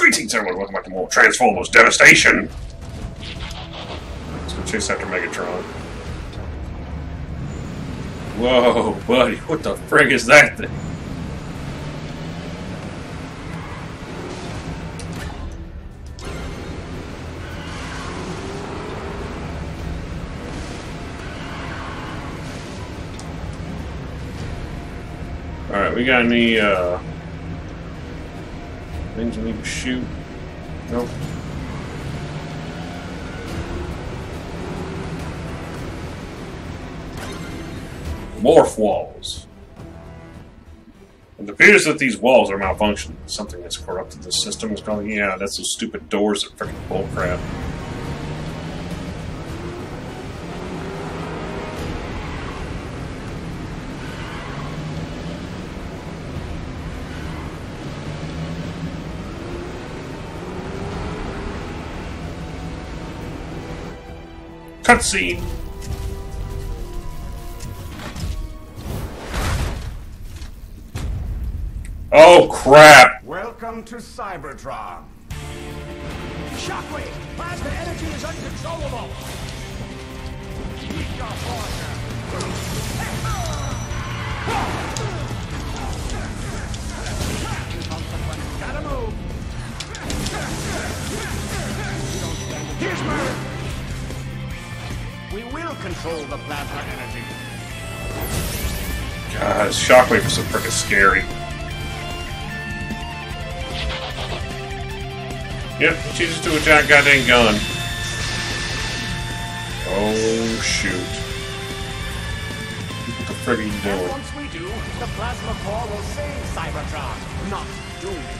Greetings, everyone. Welcome back to more Transformers Devastation. Let's go chase after Megatron. Whoa, buddy. What the frig is that thing? Alright, we got any, things we need to shoot? Nope. Morph walls. It appears that these walls are malfunctioning. Something that's corrupted the system is calling. Yeah, that's those stupid doors that freaking bullcrap. Cutscene. Oh crap! Welcome to Cybertron. Shockwave! Plasma energy is uncontrollable! Keep your partner! Gotta move! Here's Murray! We will control the plasma energy. God, Shockwave is so freaking scary. Yep, changes to a giant goddamn gun. Oh shoot. What the frig are you And doing? once we do, the plasma core will save Cybertron, not doom it.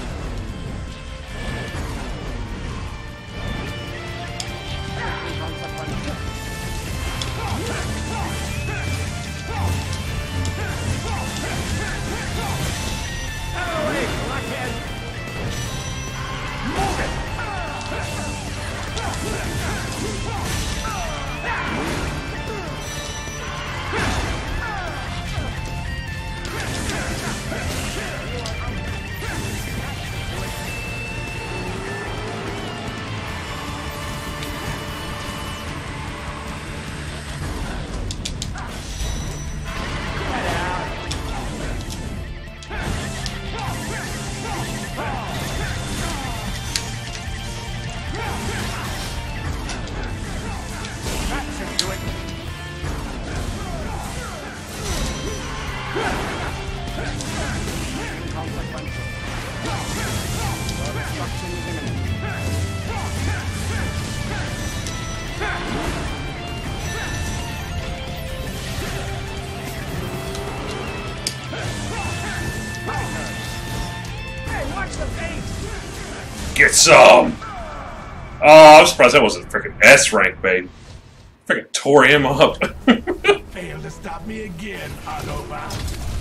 Get some! Oh, I'm surprised that wasn't freaking S rank, babe. Freaking tore him up. Failed to stop me again, Autobot.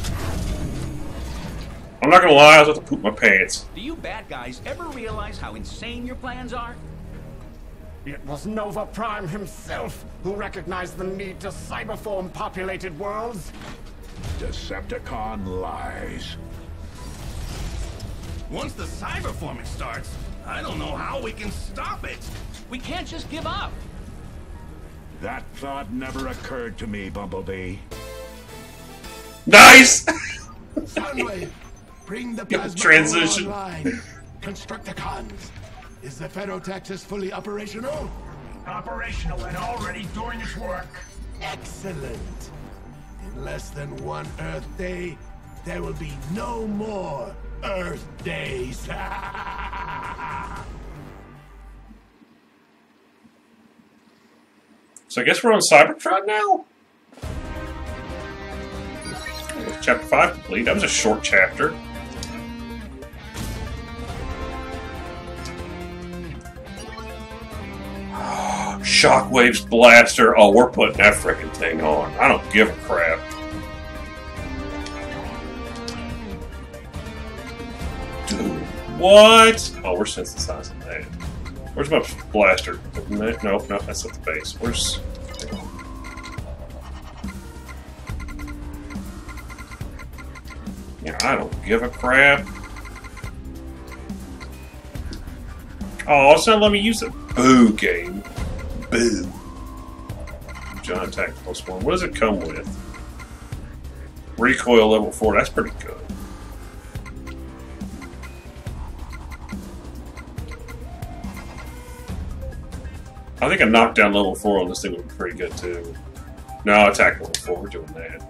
I'm not gonna lie, I was about to poop my pants. Do you bad guys ever realize how insane your plans are? It was Nova Prime himself who recognized the need to cyberform populated worlds. Decepticon lies. Once the cyberforming starts, I don't know how we can stop it. We can't just give up. That thought never occurred to me, Bumblebee. Nice! Soundwave, bring the Get the plasma transition. core online. Constructicons. Is the Ferrotaxis fully operational? Operational and already doing its work. Excellent. In less than one Earth day, there will be no more Earth days. So I guess we're on Cybertron now? Chapter 5 complete. That was a short chapter. Shockwave's blaster. Oh, we're putting that frickin' thing on. I don't give a crap. Dude, what? Oh, we're synthesizing that. Where's my blaster? Nope, no, that's not the base. Where's... Yeah, I don't give a crap. Oh, it's not letting me use it. Boo, game. Boo. Giant attack +1. What does it come with? Recoil level 4. That's pretty good. I think a knockdown level 4 on this thing would be pretty good too. No, attack level 4. We're doing that.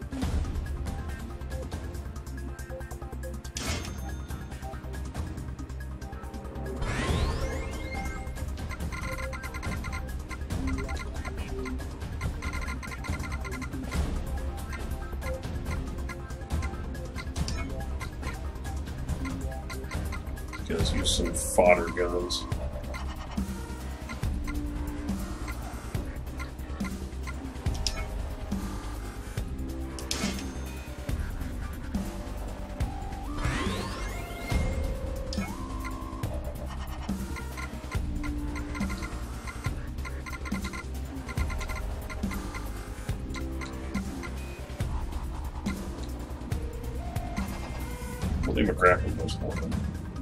Let's use some fodder guns. We'll leave a grapple most of them.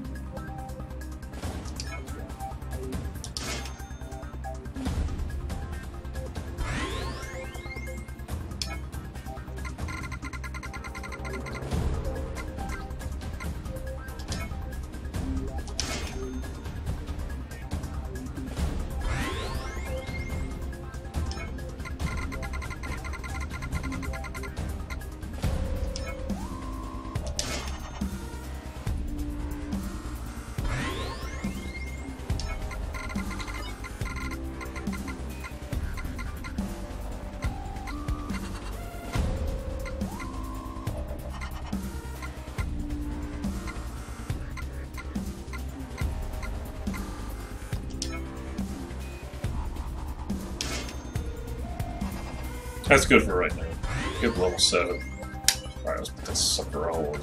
That's good for right now. Good level 7. Alright, let's put this sucker on.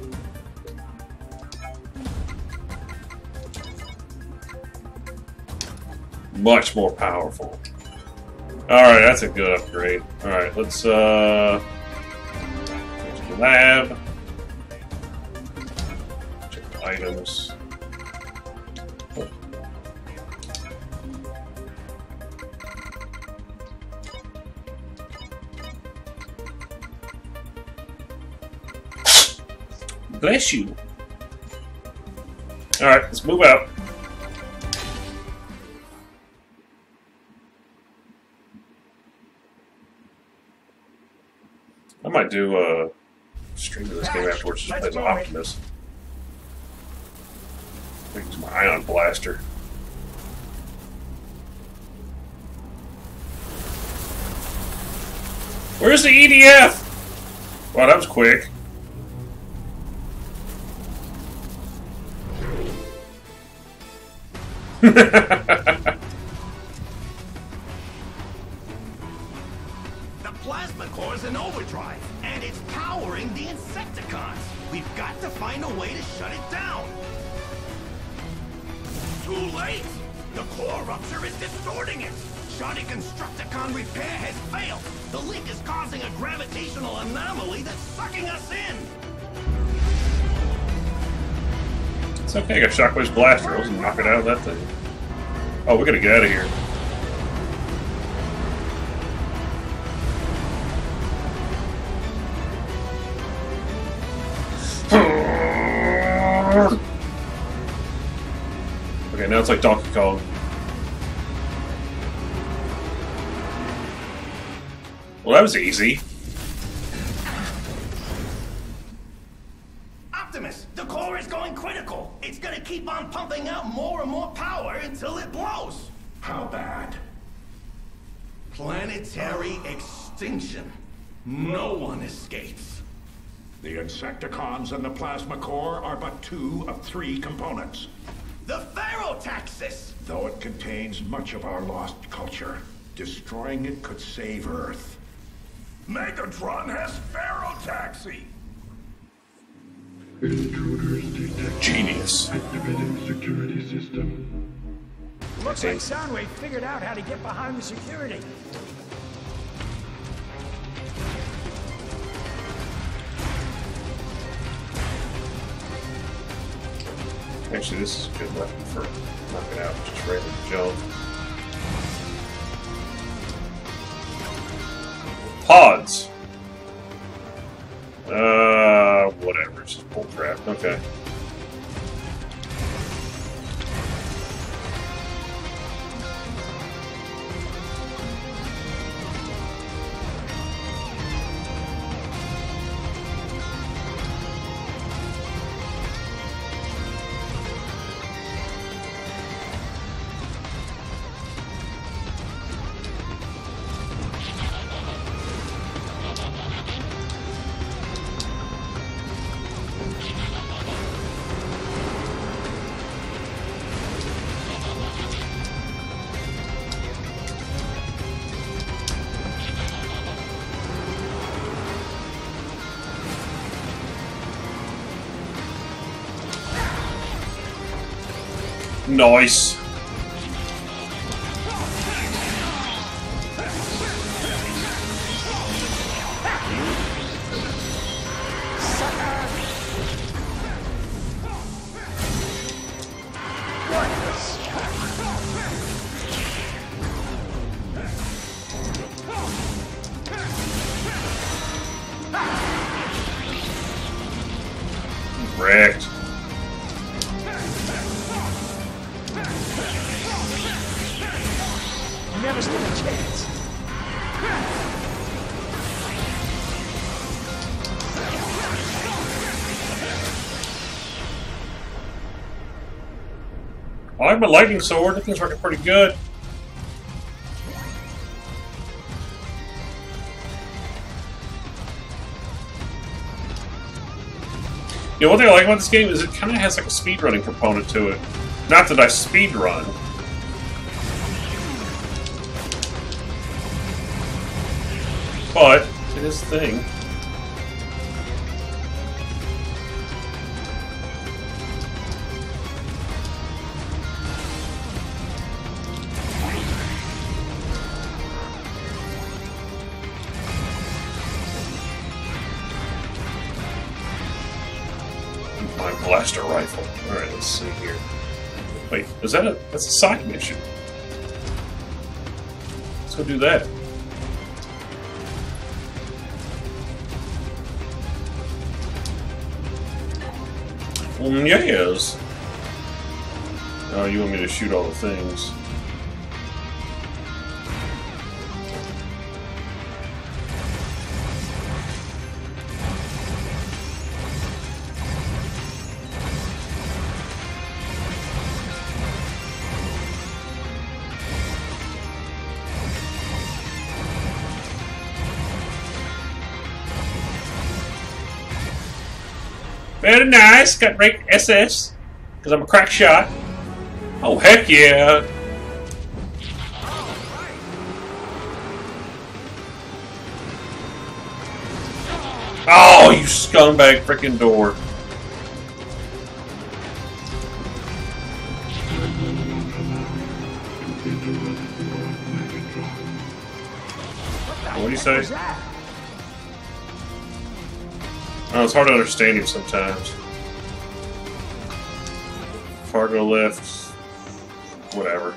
Much more powerful. Alright, that's a good upgrade. Alright, let's go to the lab. Check the items. Oh. Bless you. Alright, let's move out. I might do a stream of this game afterwards just play as Optimus. Use my ion blaster. Where's the EDF? Wow, that was quick. The plasma core is in overdrive, and it's powering the Insecticons. We've got to find a way to shut it down. Too late! The core rupture is distorting it. Shoddy Constructicon repair has failed. The leak is causing a gravitational anomaly that's sucking us in. It's okay, I got Shockwave's blaster. Let's knock it out of that thing. Oh, we gotta get out of here. Okay, now it's like Donkey Kong. Well, that was easy. Optimus, the core is going critical. It's gonna keep on pumping out more and more power until it blows. How bad? Planetary extinction. No one escapes. The Insecticons and the plasma core are but 2 of 3 components. The Ferrotaxis! Though it contains much of our lost culture, destroying it could save Earth. Megatron has Ferrotaxi! Intruders detected. Genius. Activating security system. Looks like Soundwave figured out how to get behind the security. Actually, this is a good weapon for knocking out just random junk. Pods. Whatever. It's just bull crap. Okay. Nice. Wrecked. Never stood a chance. I like my lightning sword. That thing's working pretty good. You know, one thing I like about this game is it kind of has like a speedrunning component to it. Not that I speedrun. But it is a thing. My blaster rifle. Alright, let's see here. Wait, is that that's a side mission? Let's go do that. Yes. Oh, you want me to shoot all the things? Very nice. Got rank SS because I'm a crack shot. Oh heck yeah! Oh, you scumbag freaking door! What do you say? Oh, it's hard to understand him sometimes. Cargo lift, whatever.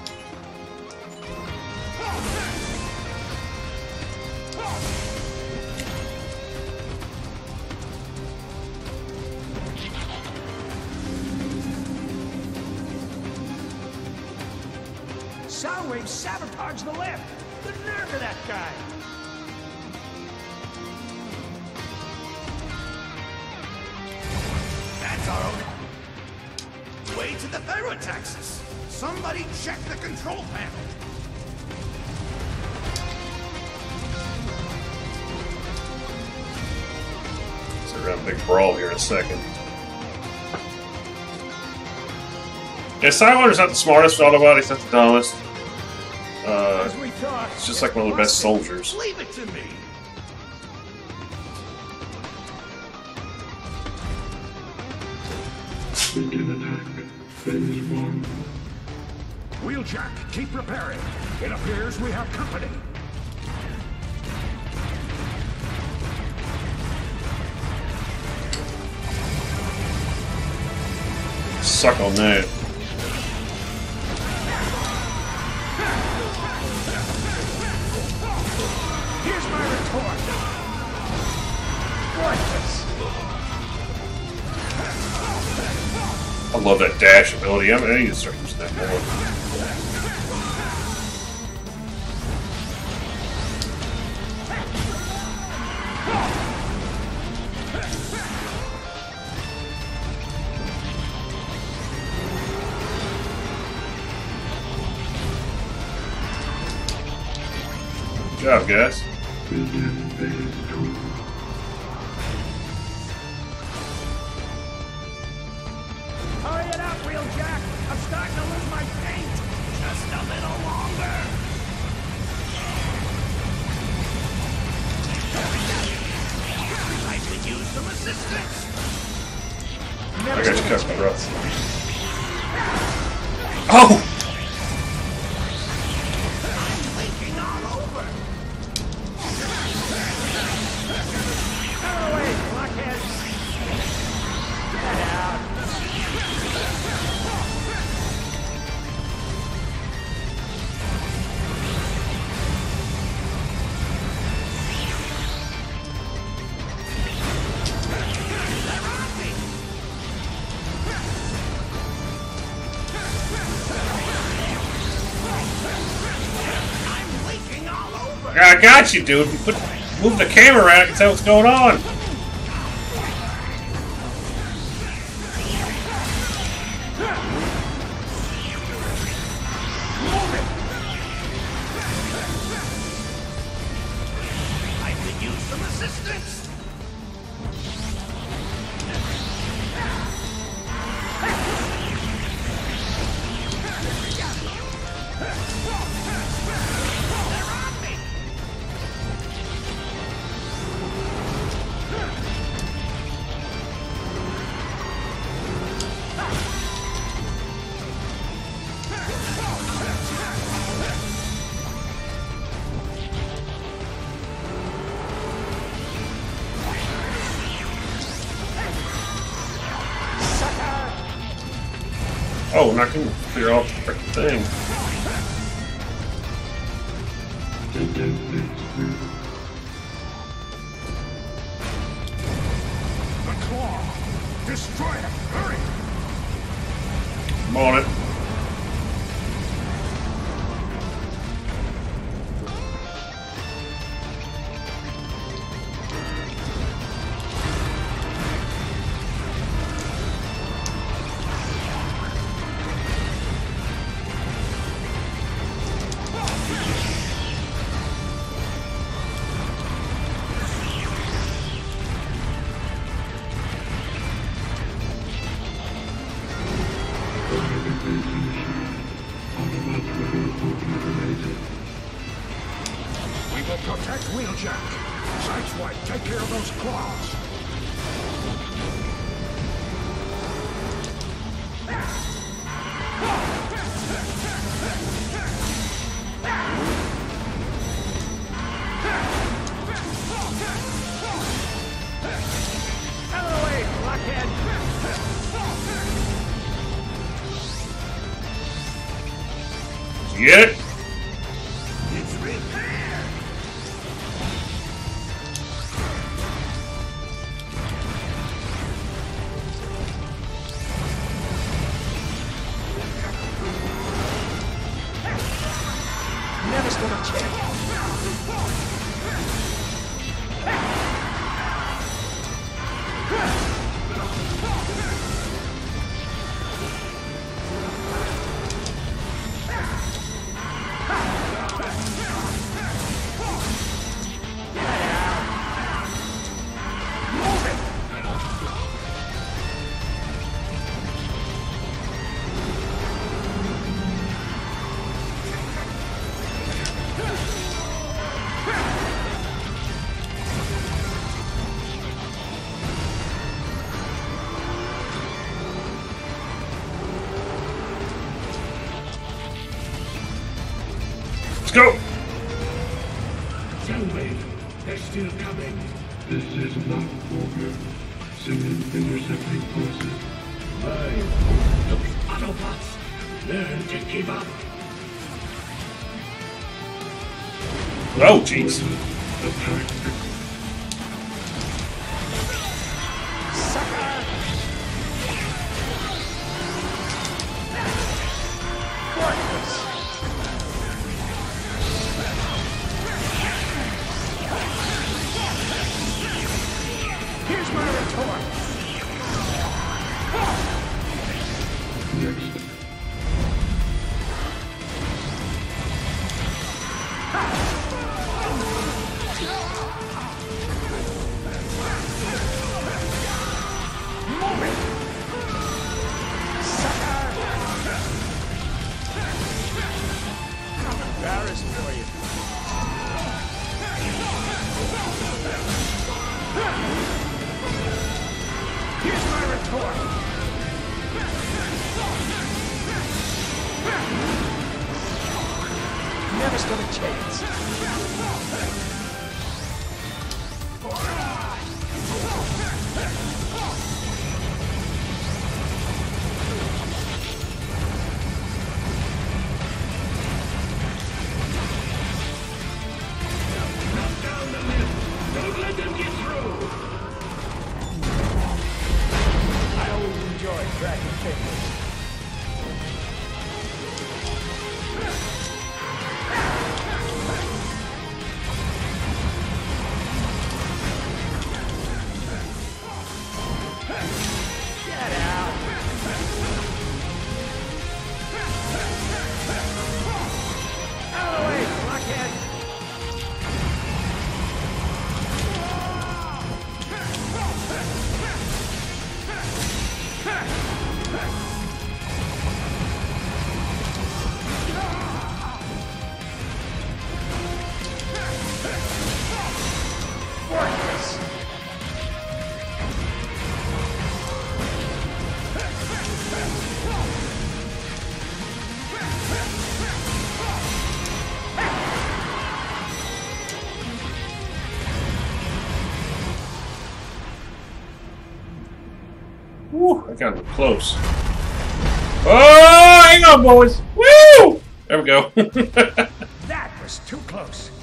Soundwave sabotaged the lift. The nerve of that guy. That's our own way to the Ferrotaxis. Somebody check the control panel. So we're gonna have a big brawl here in a second. Yeah, Silender's not the smartest Autobot, he's not the dumbest. As we thought, It's just like one of the best soldiers. Leave it to me. Begin attack. Phase 1. Wheeljack, keep repairing. It appears we have company. Suck on that. Here's my retort. I love that dash ability. I need to start using that more. Good job, guys. Hurry it up, Wheeljack. I'm starting to lose my paint. Just a little longer. I could use some assistance. I got you cut my breath. Oh! Leaking all over. Out of the way, blockhead. Get out. I'm leaking all over. I got you, dude. Move the camera around. I can tell what's going on. I could use some assistance. They're on me. Oh, not gonna clear off the freaking thing. The claw. Destroy it. Hurry. I'm on it. We will protect Wheeljack. Sideswipe, take care of those claws. Out of the way, blockhead! Get it? It's repaired. Never stood a chance. Let's go! Soundwave, they're still coming. This is not over. Send in intercepting forces. Learn. Those Autobots. Learn to give up. Oh, jeez. Here's my retort. Next. Embarrassed for you. Here's my retort. Never stood a chance. Knock down the lift. Don't let them get through. I always enjoyed dragging fingers. Get out! Out of the way, blockhead! Worthless! Woo, I got close. Oh, hang on, boys. Woo! There we go. That was too close.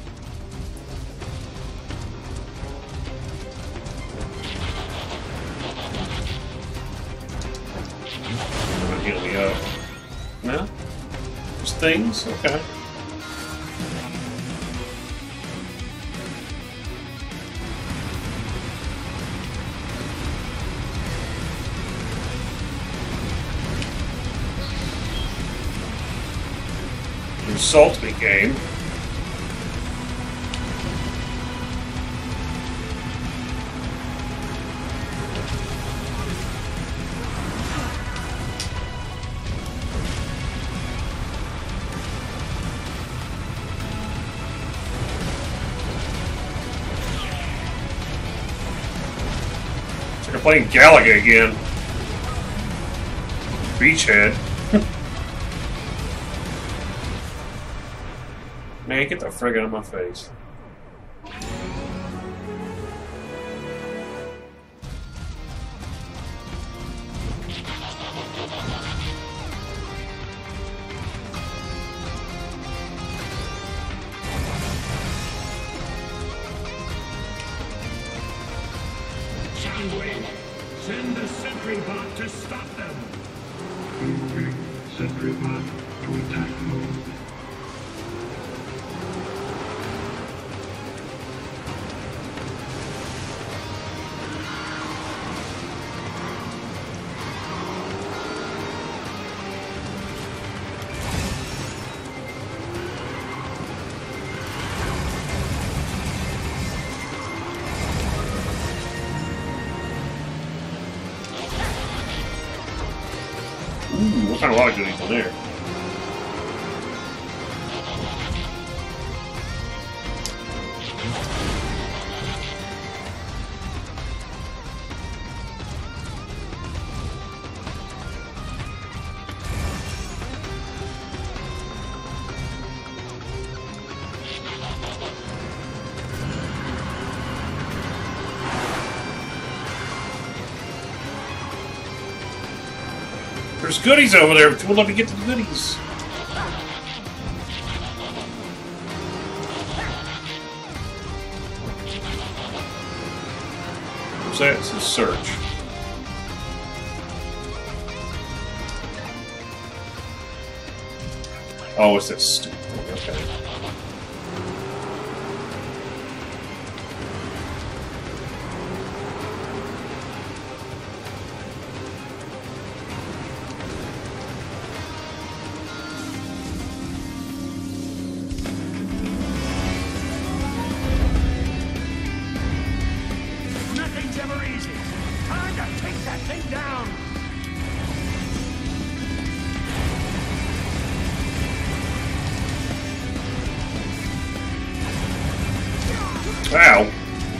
Gonna heal me up. No? There's things? Okay. Insult me, game. It's like I'm playing Galaga again. Beachhead. Man, get the frig out of my face. Soundwave, send the sentry bot to stop them. Moving sentry bot to attack mode. Ooh, what kind of a lot of goodies in there? There's goodies over there, but we'll let me get to the goodies. What's that? It says search. Oh, it's that stupid thing. Okay. Nothing's ever easy. Time to take that thing down. Ow.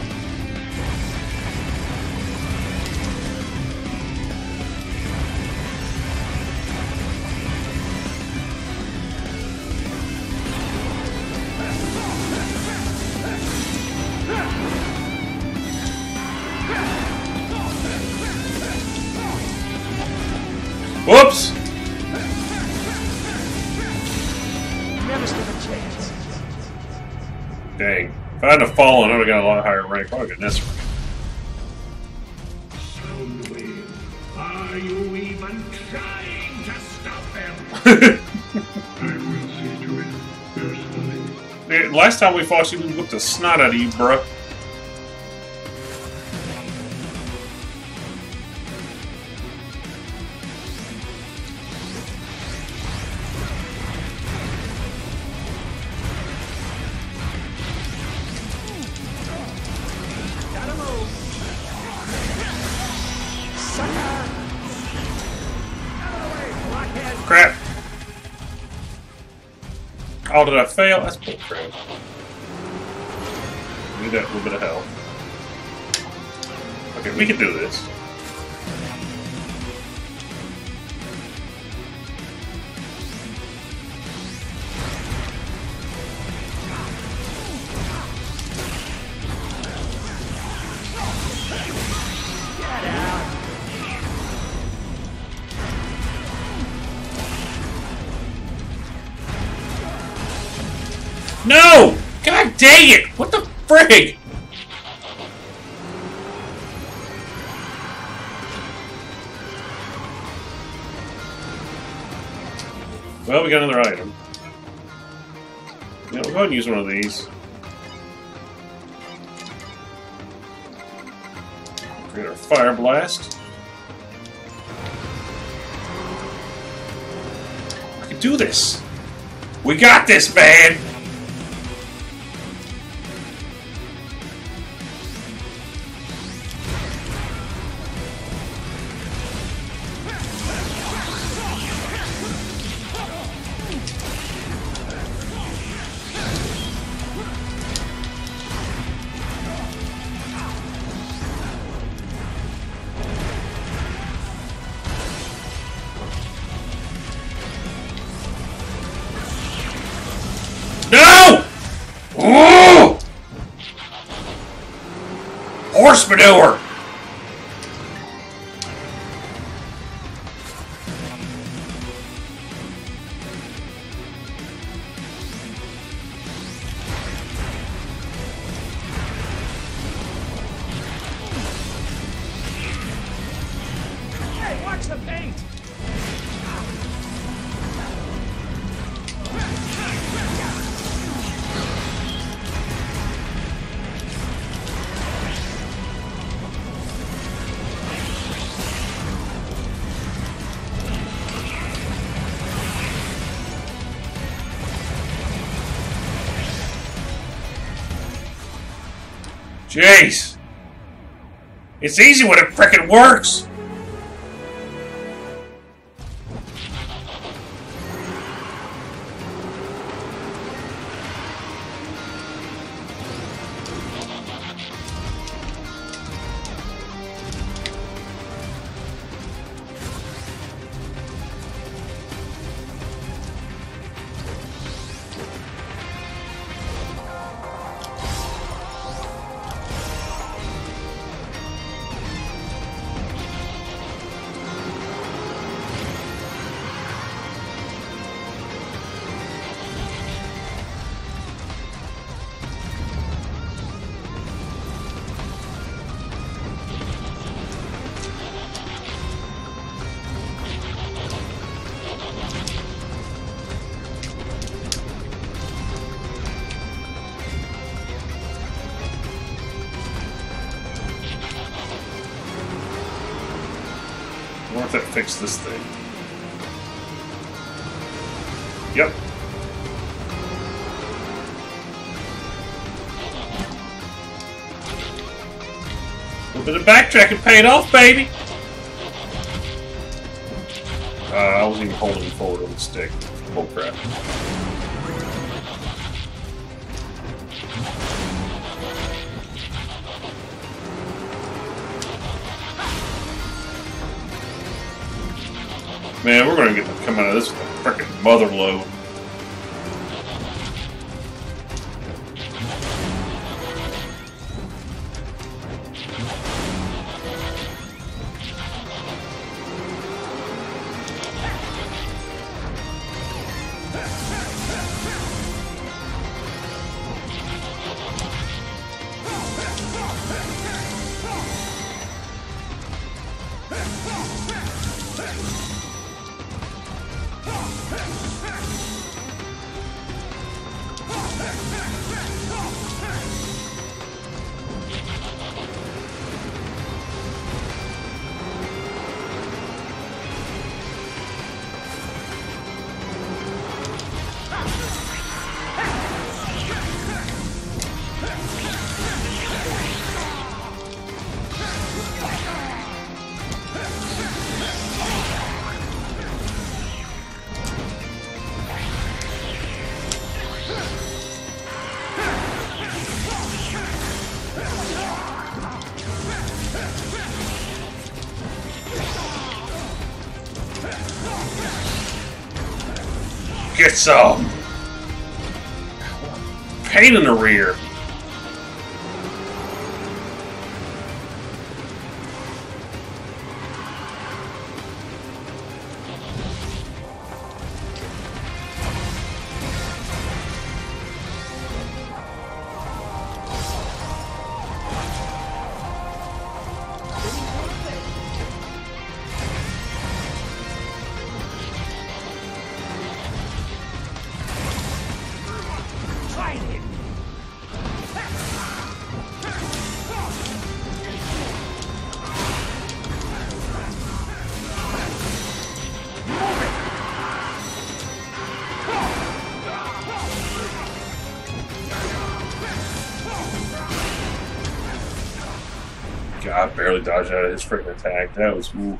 Whoops! Never stood a chance. Dang. If I hadn't have fallen, I would have got a lot higher rank. Probably got this rank. Soundwave, are you even trying to stop them? I will see to it personally. Hey, last time we fought you, we whipped the snot out of you, bruh. Gotta move. Sucker! Out of the way, blockhead! Crap. Oh, did I fail? That's bull crap. Need that little bit of health. Okay, we can do this. No! God dang it! What the frig? Well, we got another item. Yeah, we'll go ahead and use one of these. Create our fire blast. I can do this! We got this, man! No! Oh! Horse manure! Hey, watch the paint! Jeez. It's easy when it frickin' works. fix this thing. Yep. A little bit of backtracking paid off, baby! I wasn't even holding forward on the stick. Oh crap. Man, we're gonna get to come out of this with a frickin' mother load. Get some! Pain in the rear. God, barely dodged out of his freaking attack. That was ooh.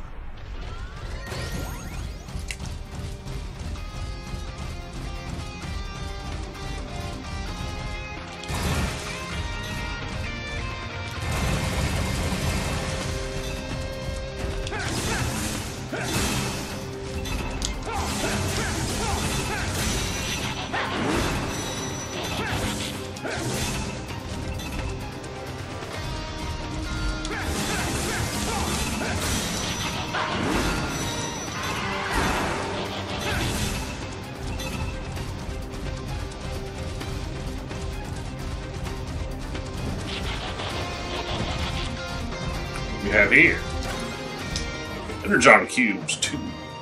We have here Energon Cubes 2.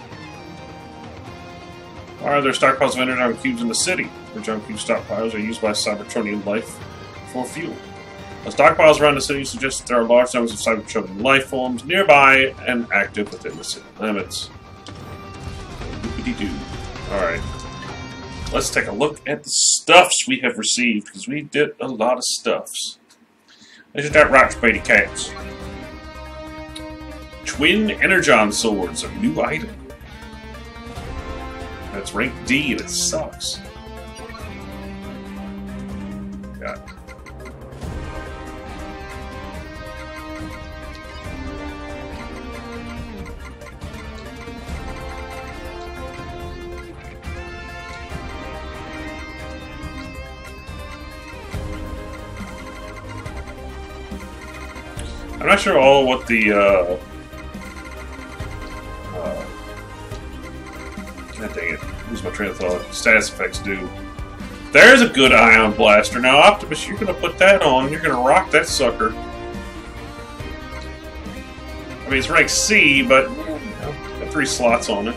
Why are there stockpiles of Energon Cubes in the city? Energon Cube stockpiles are used by Cybertronian life for fuel. The stockpiles around the city suggest that there are large numbers of Cybertronian life forms nearby and active within the city limits. Alright. Let's take a look at the stuffs we have received, because we did a lot of stuffs. Isn't that right, Spady Cats? Twin Energon Swords, a new item. That's rank D and it sucks. God. I'm not sure all what the God dang it, lose my train of thought. Status effects do. There's a good ion blaster. Now, Optimus, you're gonna put that on. You're gonna rock that sucker. I mean, it's rank C, but you know, got 3 slots on it.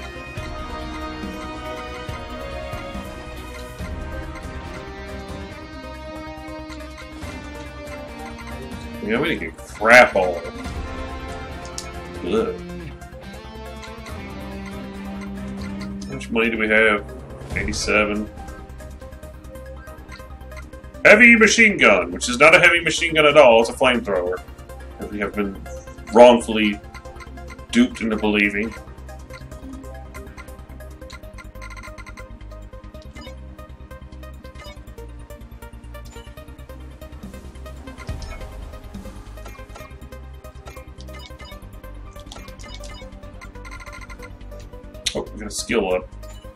Yeah, we didn't get crap all. Good. How much money do we have? 87. Heavy machine gun, which is not a heavy machine gun at all, it's a flamethrower. As we have been wrongfully duped into believing. Oh, we're gonna skill up.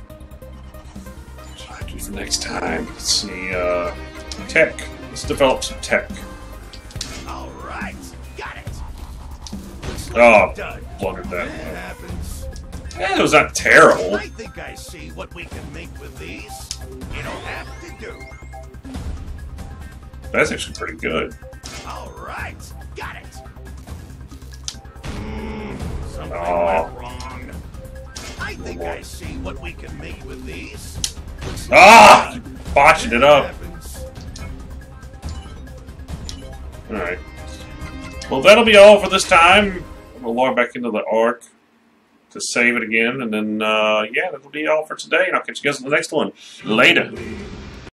What do I do for next time? Let's see, tech. Let's develop some tech. All right, got it. Oh, Done. blundered that. That happens. Yeah, it was not terrible. I think I see what we can make with these. You don't have to do. That's actually pretty good. All right, got it. Something Oh. went wrong. I think I see what we can make with these. Ah! Botching it up. Happens. Alright. Well, that'll be all for this time. We'll log back into the Ark to save it again, and then, yeah, that'll be all for today, and I'll catch you guys in the next one. Later.